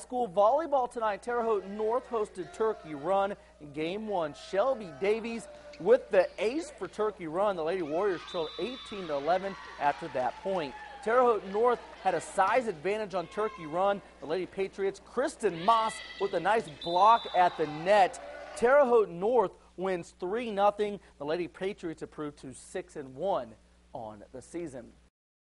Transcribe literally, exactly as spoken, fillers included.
School volleyball tonight. Terre Haute North hosted Turkey Run in game one. Shelby Davies with the ace for Turkey Run. The Lady Warriors trailed eighteen to eleven after that point. Terre Haute North had a size advantage on Turkey Run. The Lady Patriots, Kristen Moss with a nice block at the net. Terre Haute North wins three nothing. The Lady Patriots improved to six and one on the season.